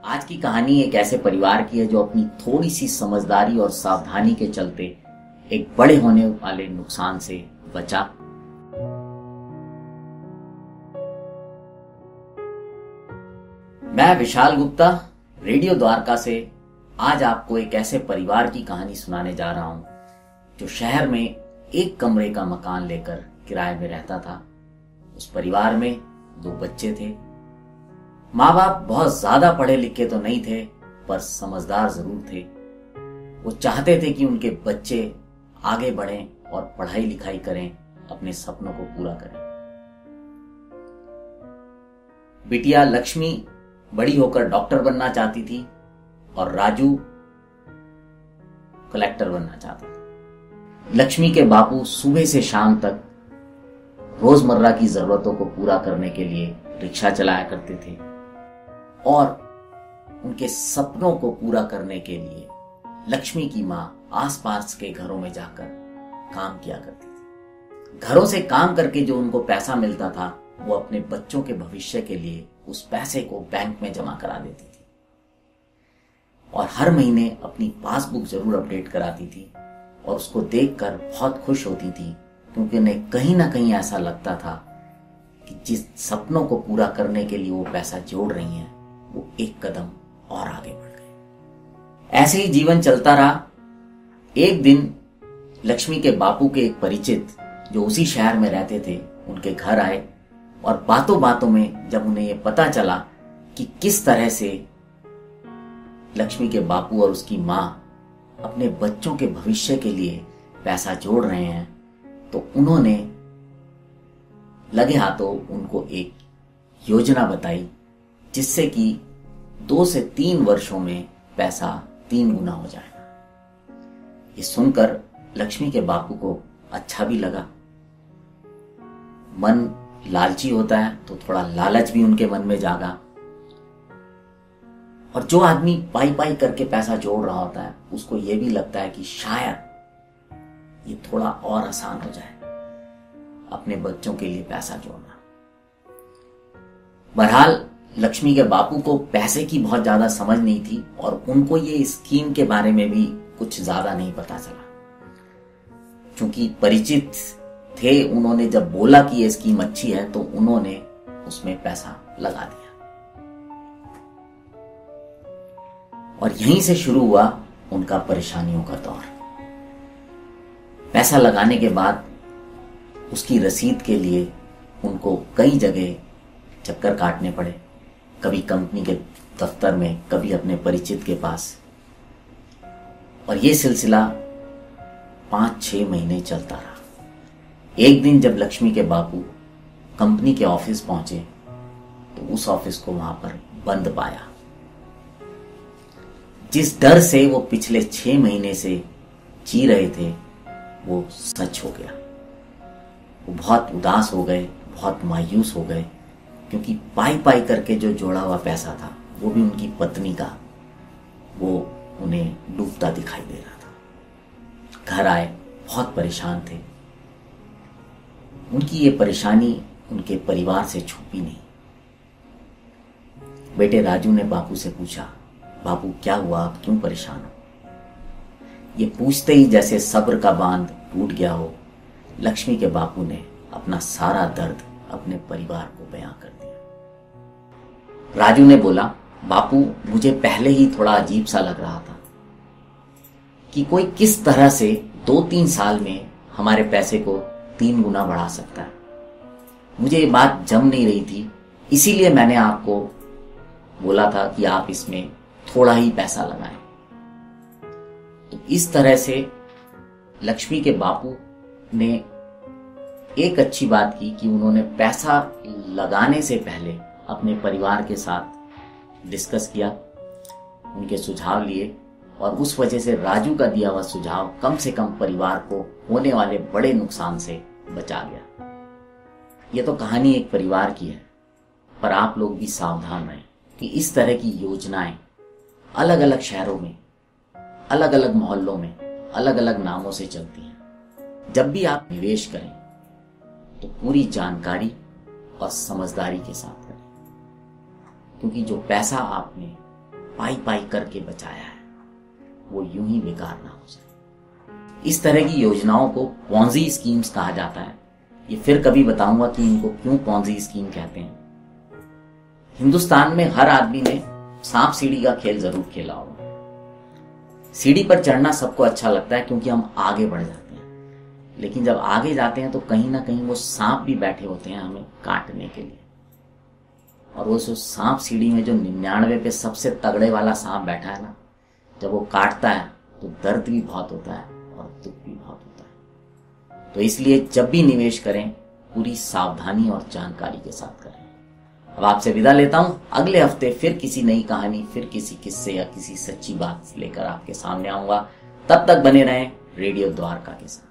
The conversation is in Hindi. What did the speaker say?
आज की कहानी एक ऐसे परिवार की है जो अपनी थोड़ी सी समझदारी और सावधानी के चलते एक बड़े होने वाले नुकसान से बचा। मैं विशाल गुप्ता रेडियो द्वारका से आज आपको एक ऐसे परिवार की कहानी सुनाने जा रहा हूं जो शहर में एक कमरे का मकान लेकर किराए में रहता था। उस परिवार में 2 बच्चे थे। माँ बाप बहुत ज्यादा पढ़े लिखे तो नहीं थे, पर समझदार जरूर थे। वो चाहते थे कि उनके बच्चे आगे बढ़ें और पढ़ाई लिखाई करें, अपने सपनों को पूरा करें। बिटिया लक्ष्मी बड़ी होकर डॉक्टर बनना चाहती थी और राजू कलेक्टर बनना चाहता था। लक्ष्मी के बापू सुबह से शाम तक रोजमर्रा की जरूरतों को पूरा करने के लिए रिक्शा चलाया करते थे और उनके सपनों को पूरा करने के लिए लक्ष्मी की मां आसपास के घरों में जाकर काम किया करती थी। घरों से काम करके जो उनको पैसा मिलता था वो अपने बच्चों के भविष्य के लिए उस पैसे को बैंक में जमा करा देती थी और हर महीने अपनी पासबुक जरूर अपडेट कराती थी और उसको देखकर बहुत खुश होती थी, क्योंकि उन्हें कहीं ना कहीं ऐसा लगता था कि जिस सपनों को पूरा करने के लिए वो पैसा जोड़ रही हैं वो एक कदम और आगे बढ़ गए। ऐसे ही जीवन चलता रहा। एक दिन लक्ष्मी के बापू के एक परिचित जो उसी शहर में रहते थे उनके घर आए और बातों बातों में जब उन्हें यह पता चला कि किस तरह से लक्ष्मी के बापू और उसकी मां अपने बच्चों के भविष्य के लिए पैसा जोड़ रहे हैं, तो उन्होंने लगे हाथों उनको एक योजना बताई जिससे कि 2 से 3 वर्षों में पैसा 3 गुना हो जाएगा। ये सुनकर लक्ष्मी के बापू को अच्छा भी लगा। मन लालची होता है तो थोड़ा लालच भी उनके मन में जागा, और जो आदमी पाई पाई करके पैसा जोड़ रहा होता है उसको यह भी लगता है कि शायद ये थोड़ा और आसान हो जाए अपने बच्चों के लिए पैसा जोड़ना। बहरहाल लक्ष्मी के बापू को पैसे की बहुत ज्यादा समझ नहीं थी और उनको ये स्कीम के बारे में भी कुछ ज्यादा नहीं पता चला। क्योंकि परिचित थे, उन्होंने जब बोला कि ये स्कीम अच्छी है तो उन्होंने उसमें पैसा लगा दिया और यहीं से शुरू हुआ उनका परेशानियों का दौर। पैसा लगाने के बाद उसकी रसीद के लिए उनको कई जगह चक्कर काटने पड़े, कभी कंपनी के दफ्तर में, कभी अपने परिचित के पास, और यह सिलसिला 5-6 महीने चलता रहा। एक दिन जब लक्ष्मी के बापू कंपनी के ऑफिस पहुंचे तो उस ऑफिस को वहां पर बंद पाया। जिस डर से वो पिछले 6 महीने से जी रहे थे वो सच हो गया। वो बहुत उदास हो गए, बहुत मायूस हो गए, क्योंकि पाई पाई करके जो जोड़ा हुआ पैसा था वो भी उनकी पत्नी का, वो उन्हें डूबता दिखाई दे रहा था। घर आए, बहुत परेशान थे। उनकी ये परेशानी उनके परिवार से छुपी नहीं। बेटे राजू ने बापू से पूछा, बापू क्या हुआ, आप क्यों परेशान हो? ये पूछते ही जैसे सब्र का बांध टूट गया हो, लक्ष्मी के बापू ने अपना सारा दर्द अपने परिवार को बयां कर दिया। राजू ने बोला, बापू मुझे पहले ही थोड़ा अजीब सा लग रहा था कि कोई किस तरह से 2-3 साल में हमारे पैसे को 3 गुना बढ़ा सकता है। मुझे ये बात जम नहीं रही थी, इसीलिए मैंने आपको बोला था कि आप इसमें थोड़ा ही पैसा लगाएं। तो इस तरह से लक्ष्मी के बापू ने एक अच्छी बात की कि उन्होंने पैसा लगाने से पहले अपने परिवार के साथ डिस्कस किया, उनके सुझाव लिए, और उस वजह से राजू का दिया हुआ सुझाव कम से कम परिवार को होने वाले बड़े नुकसान से बचा गया। यह तो कहानी एक परिवार की है, पर आप लोग भी सावधान रहें कि इस तरह की योजनाएं अलग अलग शहरों में, अलग अलग मोहल्लों में, अलग अलग नामों से चलती हैं। जब भी आप निवेश करें तो पूरी जानकारी और समझदारी के साथ करें, क्योंकि जो पैसा आपने पाई पाई करके बचाया है वो यूं ही बेकार ना हो जाए। इस तरह की योजनाओं को पॉन्जी स्कीम्स कहा जाता है। ये फिर कभी बताऊंगा कि इनको क्यों पॉन्जी स्कीम कहते हैं। हिंदुस्तान में हर आदमी ने सांप सीढ़ी का खेल जरूर खेला होगा। सीढ़ी पर चढ़ना सबको अच्छा लगता है क्योंकि हम आगे बढ़ जाते हैं, लेकिन जब आगे जाते हैं तो कहीं ना कहीं वो सांप भी बैठे होते हैं हमें काटने के लिए। और वो सांप सीढ़ी में जो 99 पे सबसे तगड़े वाला सांप बैठा है ना, जब वो काटता है तो दर्द भी बहुत होता है और दुख भी बहुत होता है। तो इसलिए जब भी निवेश करें पूरी सावधानी और जानकारी के साथ करें। अब आपसे विदा लेता हूं। अगले हफ्ते फिर किसी नई कहानी, फिर किसी किस्से या किसी सच्ची बात लेकर आपके सामने आऊंगा। तब तक बने रहें रेडियो द्वारका के साथ।